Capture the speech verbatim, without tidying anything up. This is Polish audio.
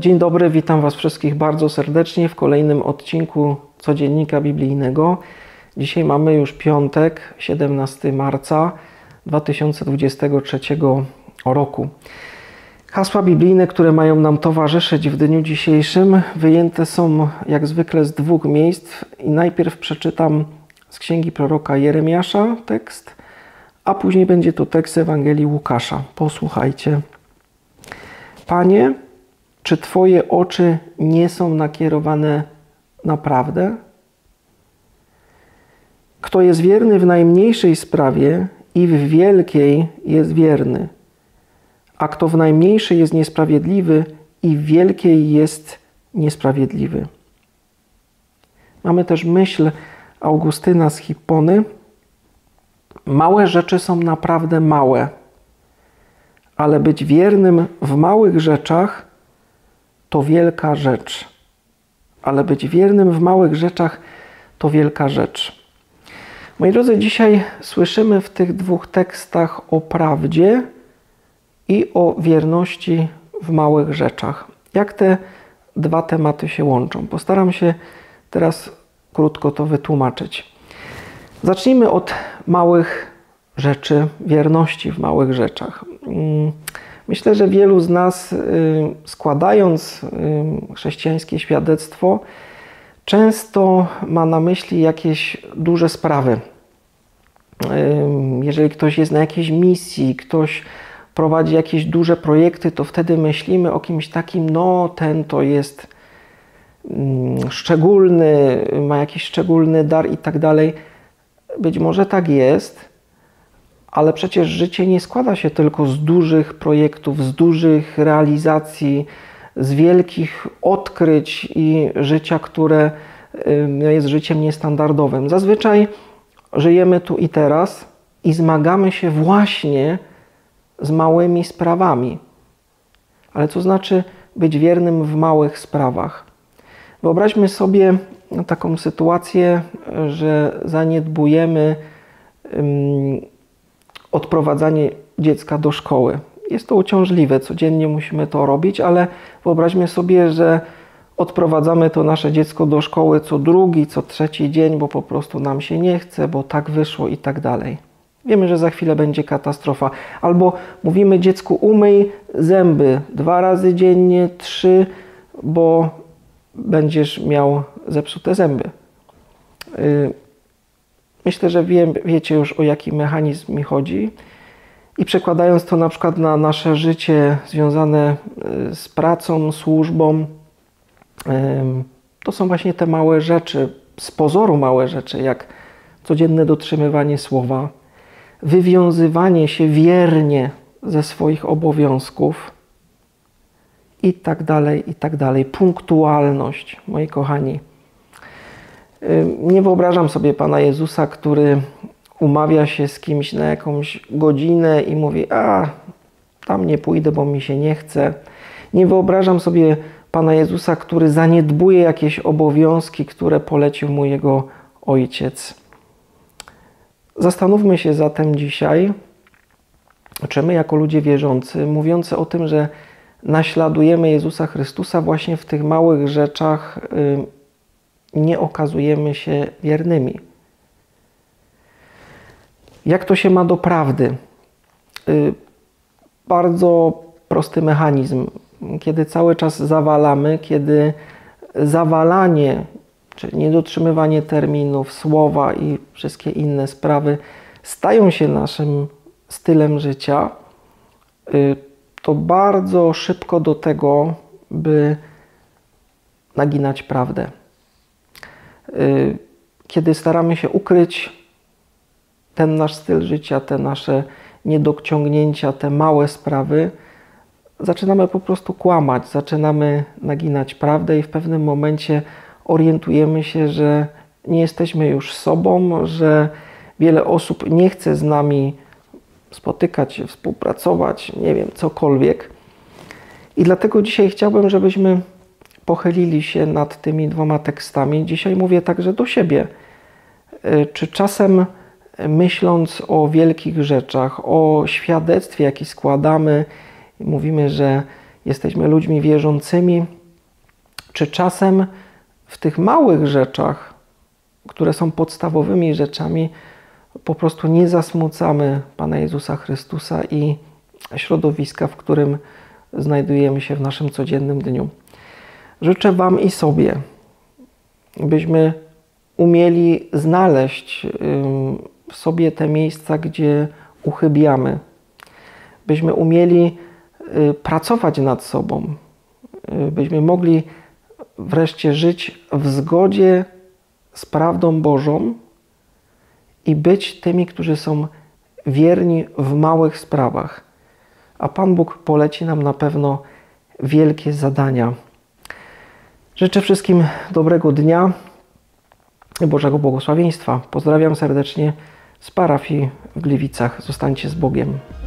Dzień dobry, witam Was wszystkich bardzo serdecznie w kolejnym odcinku Codziennika Biblijnego. Dzisiaj mamy już piątek, siedemnastego marca dwa tysiące dwudziestego trzeciego roku. Hasła biblijne, które mają nam towarzyszyć w dniu dzisiejszym, wyjęte są jak zwykle z dwóch miejsc i najpierw przeczytam z księgi proroka Jeremiasza tekst, a później będzie to tekst Ewangelii Łukasza. Posłuchajcie. Panie, czy Twoje oczy nie są nakierowane na prawdę? Kto jest wierny w najmniejszej sprawie i w wielkiej jest wierny, a kto w najmniejszej jest niesprawiedliwy i w wielkiej jest niesprawiedliwy. Mamy też myśl Augustyna z Hippony. Małe rzeczy są naprawdę małe, ale być wiernym w małych rzeczach to wielka rzecz. Ale być wiernym w małych rzeczach to wielka rzecz. Moi drodzy, dzisiaj słyszymy w tych dwóch tekstach o prawdzie i o wierności w małych rzeczach. Jak te dwa tematy się łączą? Postaram się teraz krótko to wytłumaczyć. Zacznijmy od małych rzeczy, wierności w małych rzeczach. Myślę, że wielu z nas, składając chrześcijańskie świadectwo, często ma na myśli jakieś duże sprawy. Jeżeli ktoś jest na jakiejś misji, ktoś prowadzi jakieś duże projekty, to wtedy myślimy o kimś takim, no ten to jest szczególny, ma jakiś szczególny dar i tak dalej. Być może tak jest, ale przecież życie nie składa się tylko z dużych projektów, z dużych realizacji, z wielkich odkryć i życia, które jest życiem niestandardowym. Zazwyczaj żyjemy tu i teraz i zmagamy się właśnie z małymi sprawami. Ale co znaczy być wiernym w małych sprawach? Wyobraźmy sobie taką sytuację, że zaniedbujemy um, odprowadzanie dziecka do szkoły. Jest to uciążliwe, codziennie musimy to robić, ale wyobraźmy sobie, że odprowadzamy to nasze dziecko do szkoły co drugi, co trzeci dzień, bo po prostu nam się nie chce, bo tak wyszło i tak dalej. Wiemy, że za chwilę będzie katastrofa. Albo mówimy dziecku, umyj zęby dwa razy dziennie, trzy, bo będziesz miał zepsute zęby. Myślę, że wie, wiecie już, o jaki mechanizm mi chodzi. I przekładając to na przykład na nasze życie związane z pracą, służbą, to są właśnie te małe rzeczy, z pozoru małe rzeczy, jak codzienne dotrzymywanie słowa, wywiązywanie się wiernie ze swoich obowiązków i tak dalej, i tak dalej. Punktualność, moi kochani. Nie wyobrażam sobie Pana Jezusa, który umawia się z kimś na jakąś godzinę i mówi, a tam nie pójdę, bo mi się nie chce. Nie wyobrażam sobie Pana Jezusa, który zaniedbuje jakieś obowiązki, które polecił mu Jego Ojciec. Zastanówmy się zatem dzisiaj, czy my jako ludzie wierzący, mówiący o tym, że naśladujemy Jezusa Chrystusa, właśnie w tych małych rzeczach nie okazujemy się wiernymi. Jak to się ma do prawdy? Bardzo prosty mechanizm. Kiedy cały czas zawalamy, kiedy zawalanie, czyli niedotrzymywanie terminów, słowa i wszystkie inne sprawy stają się naszym stylem życia, to bardzo szybko do tego, by naginać prawdę. Kiedy staramy się ukryć ten nasz styl życia, te nasze niedociągnięcia, te małe sprawy, zaczynamy po prostu kłamać, zaczynamy naginać prawdę i w pewnym momencie orientujemy się, że nie jesteśmy już sobą, że wiele osób nie chce z nami spotykać się, współpracować, nie wiem, cokolwiek. I dlatego dzisiaj chciałbym, żebyśmy pochylili się nad tymi dwoma tekstami. Dzisiaj mówię także do siebie. Czy czasem myśląc o wielkich rzeczach, o świadectwie, jakie składamy, mówimy, że jesteśmy ludźmi wierzącymi, czy czasem w tych małych rzeczach, które są podstawowymi rzeczami, po prostu nie zasmucamy Pana Jezusa Chrystusa i środowiska, w którym znajdujemy się w naszym codziennym dniu. Życzę Wam i sobie, byśmy umieli znaleźć w sobie te miejsca, gdzie uchybiamy, byśmy umieli pracować nad sobą, byśmy mogli wreszcie żyć w zgodzie z prawdą Bożą i być tymi, którzy są wierni w małych sprawach. A Pan Bóg poleci nam na pewno wielkie zadania. Życzę wszystkim dobrego dnia i Bożego błogosławieństwa. Pozdrawiam serdecznie z parafii w Gliwicach. Zostańcie z Bogiem.